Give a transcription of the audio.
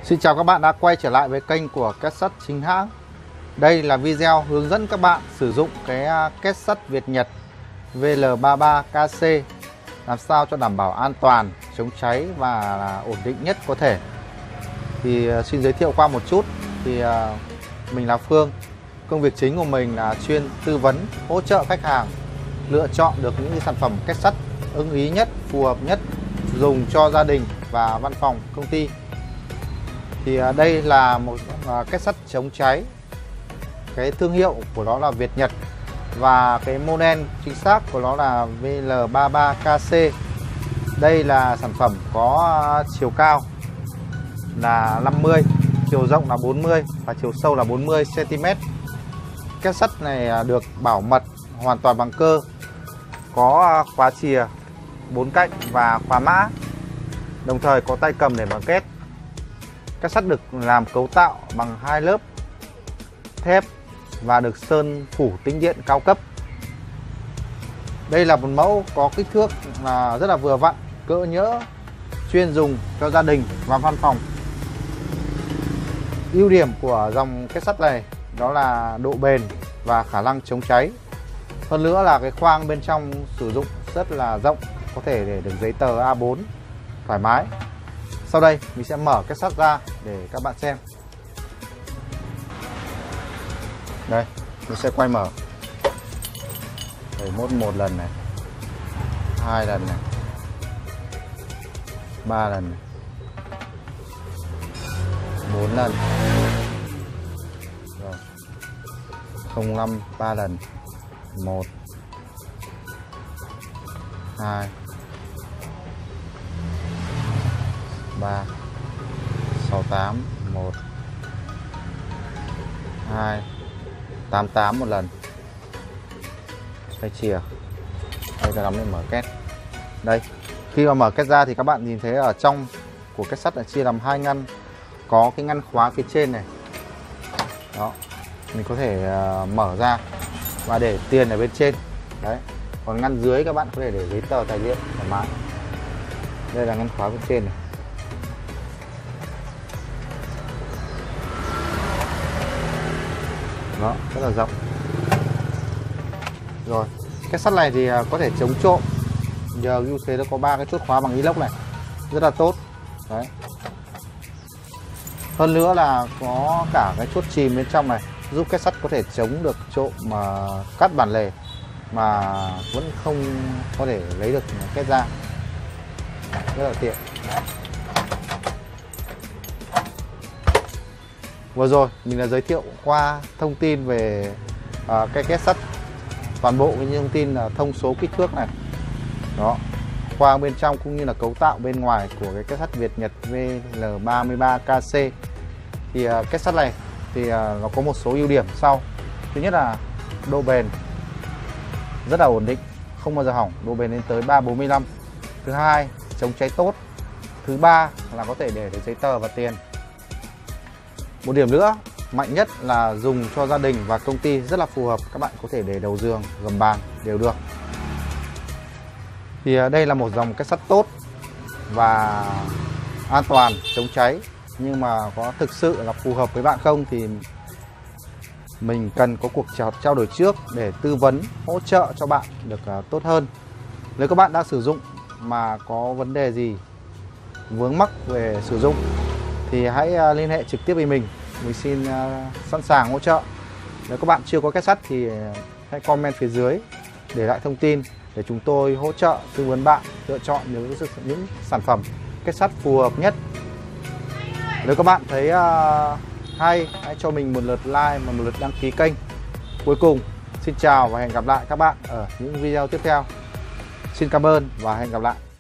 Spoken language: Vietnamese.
Xin chào các bạn đã quay trở lại với kênh của Két Sắt Chính Hãng. Đây là video hướng dẫn các bạn sử dụng cái két sắt Việt Nhật VL33KC làm sao cho đảm bảo an toàn, chống cháy và ổn định nhất có thể. Thì xin giới thiệu qua một chút. Thì mình là Phương. Công việc chính của mình là chuyên tư vấn, hỗ trợ khách hàng lựa chọn được những sản phẩm két sắt ưng ý nhất, phù hợp nhất dùng cho gia đình và văn phòng, công ty. Thì đây là một két sắt chống cháy. Cái thương hiệu của nó là Việt Nhật và cái model chính xác của nó là VL33KC. Đây là sản phẩm có chiều cao là 50, chiều rộng là 40 và chiều sâu là 40 cm. Két sắt này được bảo mật hoàn toàn bằng cơ, có khóa chìa 4 cạnh và khóa mã, đồng thời có tay cầm để mở két. Két sắt được làm cấu tạo bằng 2 lớp thép và được sơn phủ tĩnh điện cao cấp. Đây là một mẫu có kích thước rất là vừa vặn, cỡ nhỡ, chuyên dùng cho gia đình và văn phòng. Ưu điểm của dòng két sắt này đó là độ bền và khả năng chống cháy. Hơn nữa là cái khoang bên trong sử dụng rất là rộng, có thể để được giấy tờ A4 thoải mái. Sau đây mình sẽ mở két sắt ra để các bạn xem. Đây, mình sẽ quay mở. Để mốt một lần này, 2 lần này, 3 lần này, 4 lần. Rồi. 05 3 lần. 1 2 3 68 1 2 88 một lần. Tay chìa. Đây là nắm để mở két. Đây, khi mà mở két ra thì các bạn nhìn thấy ở trong của két sắt là chia làm 2 ngăn, có cái ngăn khóa phía trên này. Đó, mình có thể mở ra và để tiền ở bên trên. Đấy, còn ngăn dưới các bạn có thể để giấy tờ, tài liệu thoải mái. Đây là ngăn khóa bên trên này. Đó, rất là rộng. Rồi, két sắt này thì có thể chống trộm. Giờ ưu thế nó có 3 cái chốt khóa bằng inox này, rất là tốt. Đấy. Hơn nữa là có cả cái chốt chìm bên trong này, giúp két sắt có thể chống được trộm mà cắt bản lề mà vẫn không có thể lấy được két ra. Rất là tiện. Vừa rồi mình đã giới thiệu qua thông tin về cái két sắt, toàn bộ những thông tin là thông số kích thước này, đó, khoang bên trong cũng như là cấu tạo bên ngoài của cái két sắt Việt Nhật VL33KC. Thì két sắt này thì nó có một số ưu điểm sau. Thứ nhất là độ bền rất là ổn định, không bao giờ hỏng, độ bền lên tới 3-40 năm. Thứ hai, chống cháy tốt. Thứ ba là có thể để giấy tờ và tiền. Một điểm nữa mạnh nhất là dùng cho gia đình và công ty rất là phù hợp. Các bạn có thể để đầu giường, gầm bàn đều được. Thì đây là một dòng két sắt tốt và an toàn, chống cháy. Nhưng mà có thực sự là phù hợp với bạn không thì mình cần có cuộc trao đổi trước để tư vấn, hỗ trợ cho bạn được tốt hơn. Nếu các bạn đã sử dụng mà có vấn đề gì, vướng mắc về sử dụng thì hãy liên hệ trực tiếp với mình. Mình xin sẵn sàng hỗ trợ. Nếu các bạn chưa có két sắt thì hãy comment phía dưới để lại thông tin để chúng tôi hỗ trợ tư vấn bạn lựa chọn những sản phẩm két sắt phù hợp nhất. Nếu các bạn thấy hay, hãy cho mình một lượt like và một lượt đăng ký kênh. Cuối cùng, xin chào và hẹn gặp lại các bạn ở những video tiếp theo. Xin cảm ơn và hẹn gặp lại.